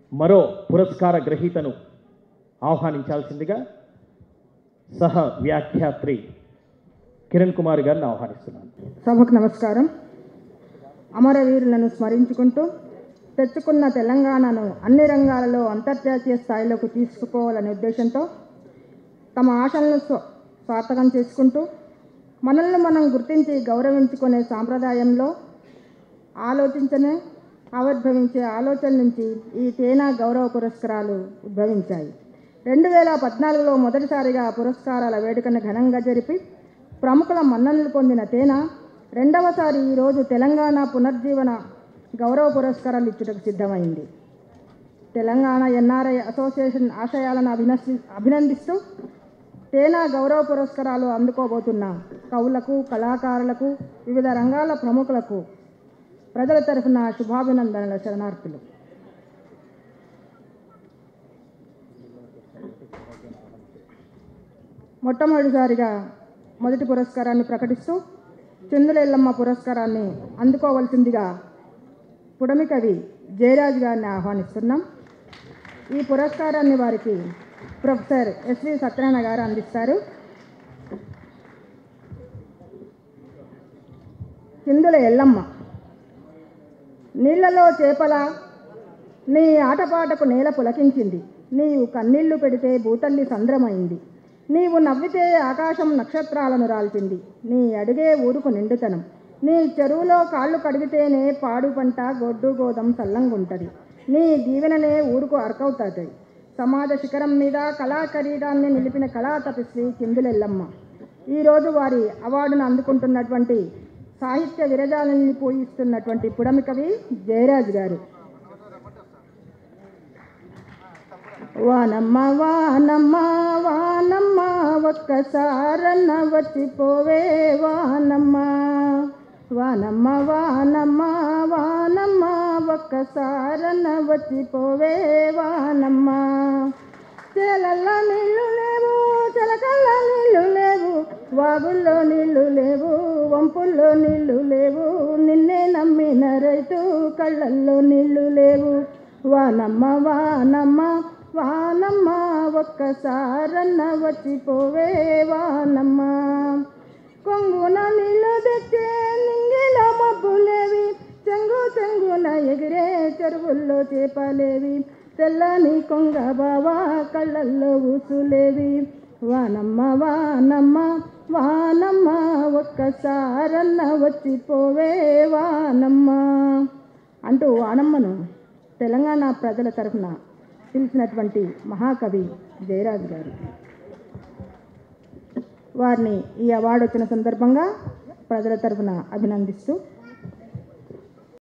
మరో పురస్కార గ్రహీతను ఆహ్వానించాల్సిందిగా సహ వ్యాఖ్యాత్రి కిరణ్ కుమార్ గారిని ఆహ్వానిస్తున్నాను. సభకు నమస్కారం. అమరవీరులను స్మరించుకుంటూ తెచ్చుకున్న తెలంగాణను అన్ని రంగాలలో అంతర్జాతీయ స్థాయిలోకి తీసుకుపోవాలనే ఉద్దేశంతో తమ ఆశలను సార్థకం చేసుకుంటూ మనల్ని మనం గుర్తించి గౌరవించుకునే సాంప్రదాయంలో ఆవిర్భవించే ఆలోచన నుంచి ఈ తేనా గౌరవ పురస్కారాలు ఉద్భవించాయి. 2014లో మొదటిసారిగా పురస్కారాల వేడుకను ఘనంగా జరిపి ప్రముఖుల మన్ననలు పొందిన తేనా రెండవసారి ఈరోజు తెలంగాణ పునర్జీవన గౌరవ పురస్కారాలు ఇచ్చుటకు సిద్ధమైంది. తెలంగాణ ఎన్ఆర్ఐ అసోసియేషన్ ఆశయాలను అభినందిస్తూ తేనా గౌరవ పురస్కారాలు అందుకోబోతున్న కవులకు, కళాకారులకు, వివిధ రంగాల ప్రముఖులకు ప్రజల తరఫున శుభాభినందనల శరణార్థులు. మొట్టమొదటిసారిగా మొదటి పురస్కారాన్ని ప్రకటిస్తూ చిందుల ఎల్లమ్మ పురస్కారాన్ని అందుకోవలసిందిగా పుడమి కవి జయరాజ్ గారిని ఆహ్వానిస్తున్నాం. ఈ పురస్కారాన్ని వారికి ప్రొఫెసర్ ఎస్వి సత్యనారాయణ గారు అందిస్తారు. చిందుల ఎల్లమ్మ. నీళ్లలో చేపల నీ ఆటపాటకు నేల పులకించింది. నీవు కన్నీళ్లు పెడితే భూతల్లి సంద్రమైంది. నీవు నవ్వితే ఆకాశం నక్షత్రాలను రాల్చింది. నీ అడుగే ఊరుకు నిండుతనం. నీ చెరువులో కాళ్ళు కడిగితేనే పాడు పంట గొడ్డు గోదం సల్లంగుంటుంది. నీ దీవెననే ఊరుకు అర్కవుతుంది. సమాజ శిఖరం మీద కళా ఖరీదాన్ని నిలిపిన కళా తపస్వి చిందులెల్లమ్మ. ఈరోజు వారి అవార్డును అందుకుంటున్నటువంటి సాహిత్య విరజాలని పూయిస్తున్నటువంటి పుడమి కవి జయరాజ్ గారు. వానమ్మ వానమ్మ వానమ్మ ఒక్కసారన్న వచ్చిపోవే వానమ్మ. వానమ్మ వానమ్మ వానమ్మ ఒక్కసారన్న వచ్చిపోవే వానమ్మ. చేలల్లో నీళ్లు లేవు, చెలకల్లో నీళ్లు లేవు, వాగుల్లో నీళ్లు లేవు, వంపుల్లో నీళ్లు లేవు, నిన్నే నమ్మిన రైతు కళ్ళల్లో నీళ్లు లేవు. వానమ్మ వానమ్మ వానమ్మ ఒక్కసారన్న వచ్చిపోవే వానమ్మ. కొంగున నీళ్లు తెచ్చే నింగిలో మబ్బులేవి, చెంగు చెంగున ఎగిరే చెరువుల్లో చేపలేవి, తెల్లని కొంగ బావా కళ్ళల్లో ఊసులేవి. వానమ్మ వానమ్మ వానమ్మ ఒక్కసారన్న వచ్చిపోవే వానమ్మ అంటూ వానమ్మను తెలంగాణ ప్రజల తరఫున పిలిచినటువంటి మహాకవి జయరాజ్ గారు. వారిని ఈ అవార్డు వచ్చిన సందర్భంగా ప్రజల తరఫున అభినందిస్తూ